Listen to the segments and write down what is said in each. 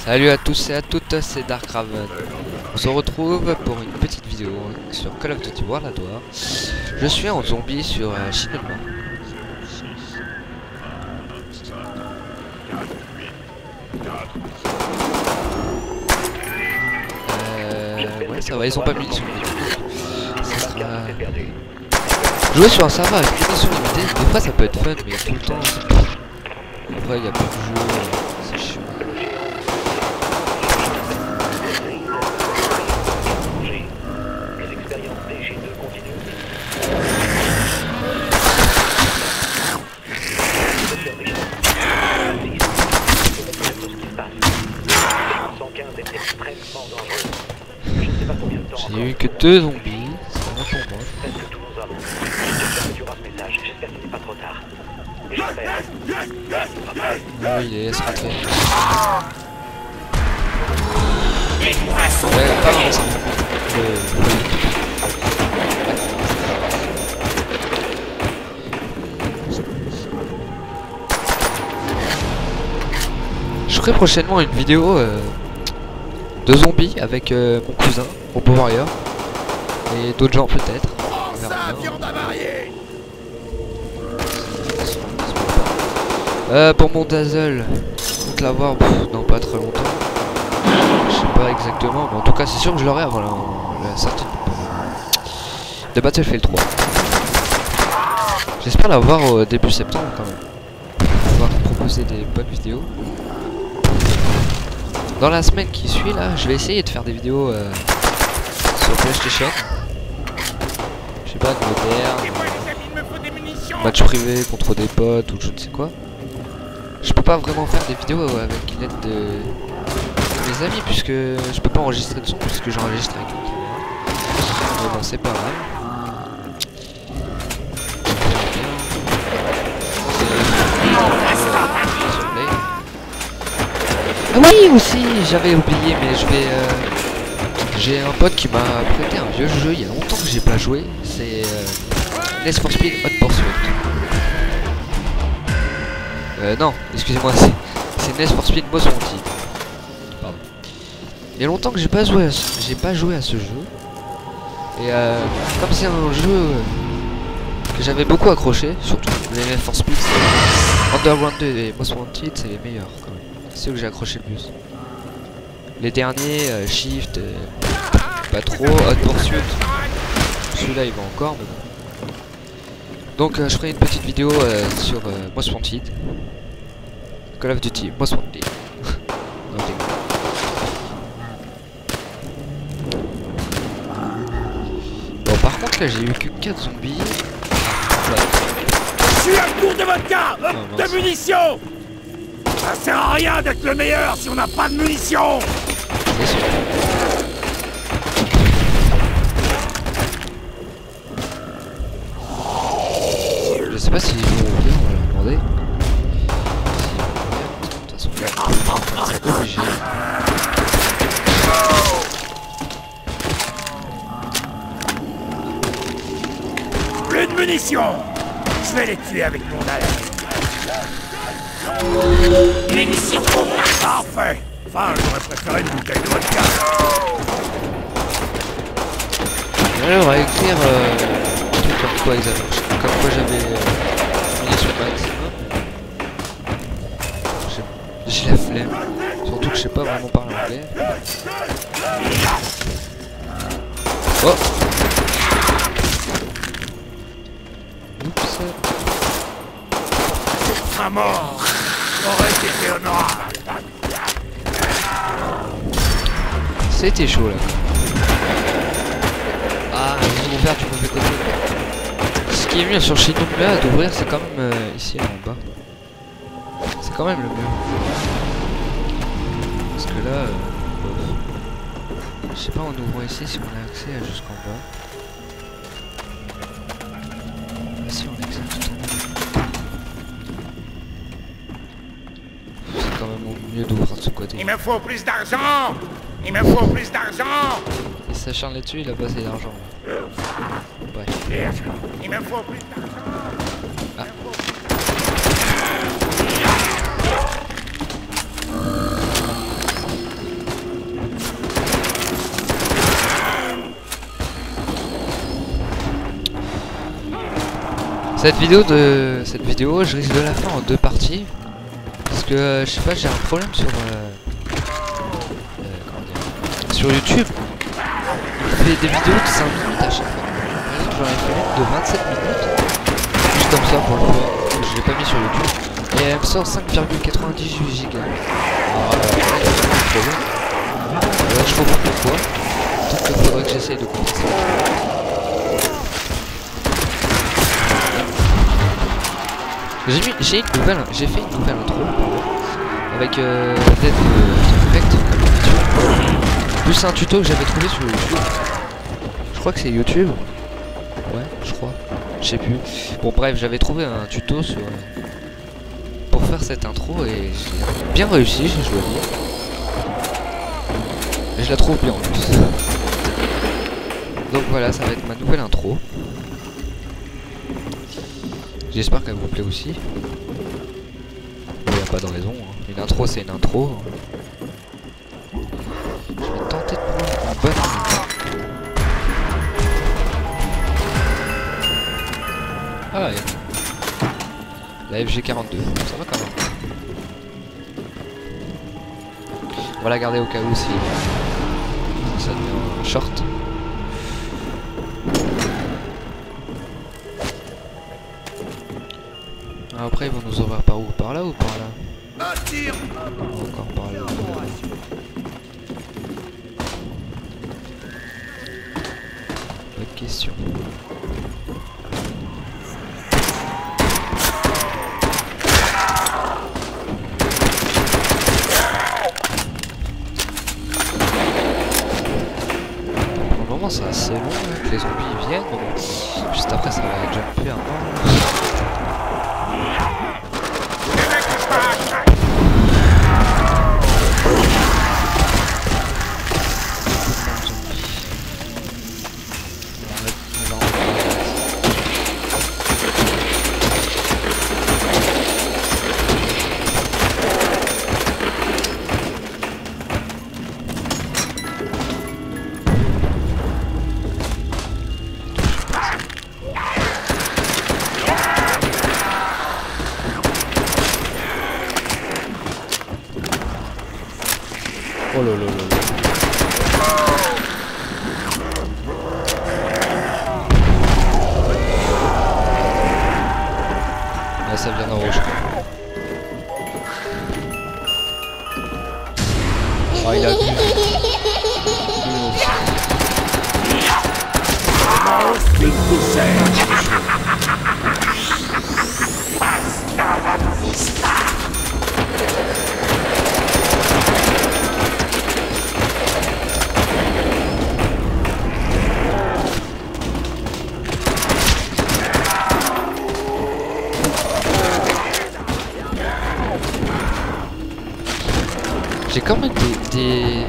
Salut à tous et à toutes, c'est Dark Raven. On se retrouve pour une petite vidéo sur Call of Duty World at War. Je suis en zombie sur Shinonma. Ouais, ça va, ils ont pas mis sur ça sera... Jouer sur un serveur avec munitions limitées, des fois ça peut être fun, mais tout le temps c'est pas... Après il y a beaucoup de jeux, c'est chiant. J'ai eu que 2 zombies, c'est vraiment pour moi. Ah oui, il est se rentrer. Ouais, pas vraiment ça. Je ferai prochainement une vidéo de zombies avec mon cousin, Robo Warrior, et d'autres gens peut-être. Pour mon Dazzle, compte l'avoir dans pas très longtemps. Je sais pas exactement, mais en tout cas c'est sûr que je l'aurai avant la sortie de Battlefield 3. J'espère l'avoir au début septembre quand même. On va proposer des bonnes vidéos. Dans la semaine qui suit là, je vais essayer de faire des vidéos sur PlayStation. Je sais pas, de moderne, match privé contre des potes ou je ne sais quoi. Je peux pas vraiment faire des vidéos avec l'aide de mes amis puisque je peux pas enregistrer de son puisque j'enregistre avec une caméra. Mais bon, c'est pas grave. Ah oui aussi, j'avais oublié, mais je vais j'ai un pote qui m'a prêté un vieux jeu il y a longtemps que j'ai pas joué, c'est Need for Speed Hot Pursuit. Non, excusez-moi, c'est Need for Speed Most Wanted. Pardon. Il y a longtemps que j'ai pas joué à ce jeu. Et comme c'est un jeu que j'avais beaucoup accroché, surtout les Need for Speed, Underground 2 et Most Wanted, c'est les meilleurs quand même. C'est ceux que j'ai accroché le plus. Les derniers, Shift, pas trop, Hot Pursuit, celui-là il va encore, mais bon. Donc je ferai une petite vidéo sur Most Wanted. Call of Duty, Most Wanted. Okay. Bon par contre là j'ai eu que 4 zombies. Je suis à court de vodka, de munitions. Ça sert à rien d'être le meilleur si on n'a pas de munitions. C'est sûr. Je sais pas s'ils vont ouvrir, on va leur demander. De toute façon, c'est obligé. Plus de munitions. Je vais les tuer avec mon dalle. Munitions. Parfait. Enfin, j'aurais préféré une bouteille de vodka. On va écrire un truc comme quoi exactement. Comme quoi j'avais munitions maximum. J'ai la flemme. Surtout que je sais pas vraiment parler anglais. Oh! Oups. À mort aurait été honorable. C'était chaud là. Ah, ils vont faire du mauvais côté. Ce qui est mieux sur Shinonma d'ouvrir, c'est quand même ici en bas. C'est quand même le mieux. Parce que là, je sais pas en ouvrant ici si on a accès à jusqu'en bas. Ah, si on a accès tout en bas. C'est quand même mieux d'ouvrir de ce côté. Il me faut plus d'argent. Il me faut plus d'argent. Il s'acharne là-dessus, il a pas assez d'argent. Bref. Il me faut plus d'argent. Ah. Cette vidéo, je risque de la faire en 2 parties. Parce que, je sais pas, j'ai un problème sur... sur YouTube. Il fait des vidéos de 5 minutes à chaque fois. Par exemple, j'en ai fait une de 27 minutes. Juste comme ça pour le faire. Je l'ai pas mis sur YouTube. Et elle me sort 5,98 gigas. Alors là, il y a vraiment un problème. Là, je comprends pourquoi. Donc il faudrait que j'essaye de compter ça. J'ai fait une nouvelle intro avec l'aide direct plus un tuto que j'avais trouvé sur YouTube. Je crois que c'est YouTube. Ouais, je crois. Je sais plus. Bon bref, j'avais trouvé un tuto sur pour faire cette intro et j'ai bien réussi, je dois dire. Et je la trouve bien en plus. Donc voilà, ça va être ma nouvelle intro. J'espère qu'elle vous plaît aussi. Il n'y a pas de raison. Hein. Une intro, c'est une intro. Je vais tenter de prendre une bonne arme. Ah ouais. La FG42. Ça va quand même. On va la garder au cas où si ça devient un short. Après ils vont nous ouvrir par où? Par là ou par là? Encore par là. Bonne question. Pour le moment c'est assez long là, que les zombies viennent. Bon, juste après ça va jumper un peu. Oh là là là là. Là ça vient en rouge. Oh il a vu. J'ai quand même des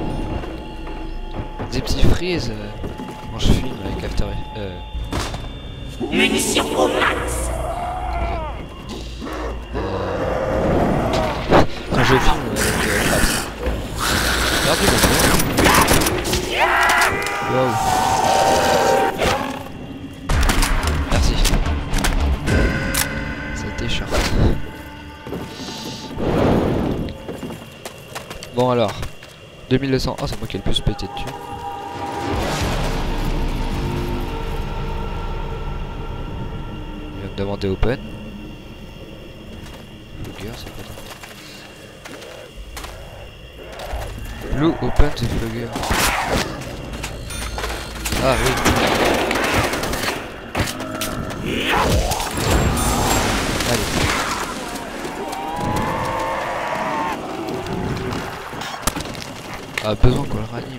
petits freezes quand je filme avec After Munitions au max. quand je filme avec Fraps. Regardez le wow. Merci. C'était short. Bon alors, 2200. Oh c'est moi qui ai le plus pété dessus. Il va me demander open. Flugger, c'est pas ça. Blue open the flugger. Ah oui. Allez. Ah, besoin qu'on le ranime.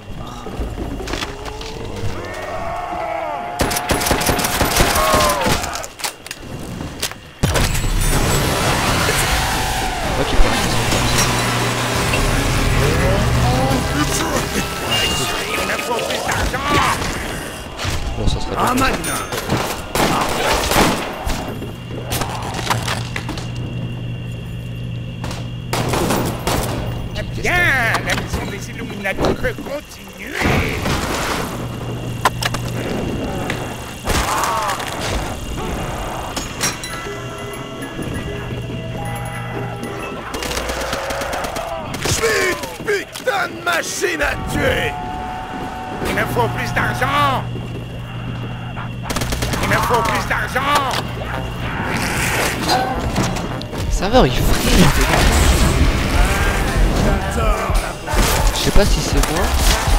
Ok, pour l'instant, bon, ça serait bien. Bien, la mission des Illuminati peut continuer. putain de machine à tuer! Il me faut plus d'argent! Il me faut plus d'argent! Serveur il frise. Je sais pas si c'est moi.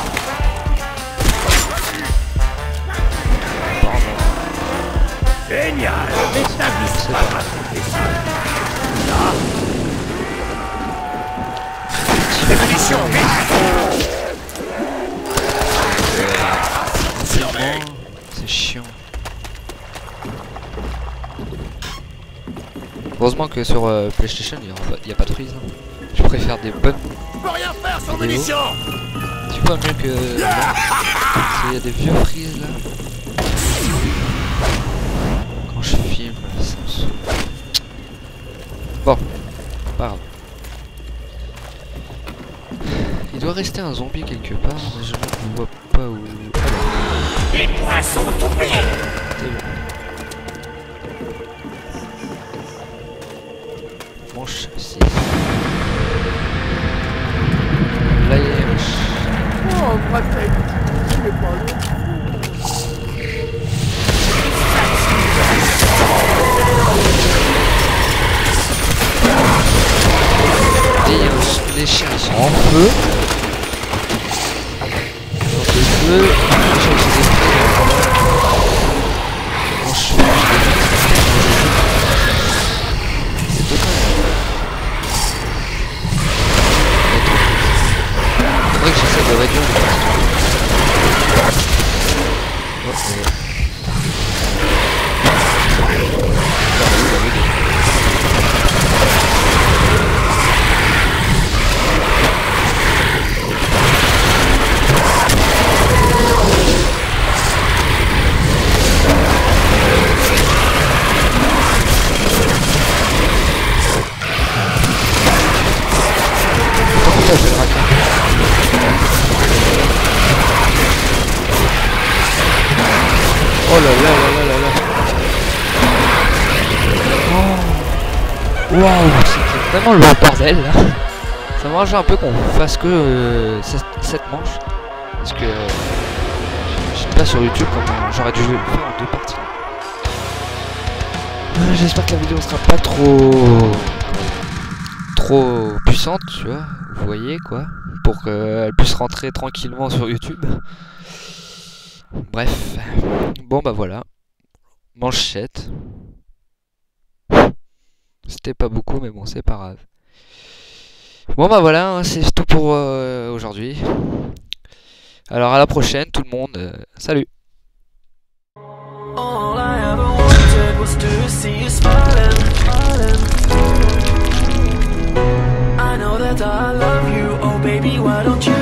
Génial! N'établisse pas ma profession! Là! Démolition! C'est chiant. Heureusement que sur PlayStation il n'y a pas de prise. Hein. Je préfère des bonnes. Je peux rien faire sans vidéos. munitions! Tu vois mieux que là. Il y a des vieux frises là. Quand je filme, ça me saoule. Bon, pas grave. Il doit rester un zombie quelque part, mais je ne vois pas où. Alors. Les poissons tombés! C'est bon. Manche 6. Là il y a les manches. Oh, ma tête! Tu n'es pas loin! Et il y a les chiens qui sont en feu. Dans ce feu, les chiens qui se défendent. Quand je fais, c'est total. C'est vrai que j'essaie de réduire les parties. Oh là là là là là. Oh. Waouh, c'était vraiment le bordel là. Ça m'arrange un peu qu'on fasse que cette manche. Parce que je sais pas sur YouTube comment j'aurais dû le faire en 2 parties. J'espère que la vidéo sera pas trop puissante, tu vois. Vous voyez quoi. Pour qu'elle puisse rentrer tranquillement sur YouTube. Bref, bon bah voilà, manchette. C'était pas beaucoup mais bon c'est pas grave. Bon bah voilà, hein, c'est tout pour aujourd'hui. Alors à la prochaine tout le monde, salut. All I ever wanted was to see you smiling. I know that I love you, oh baby why don't you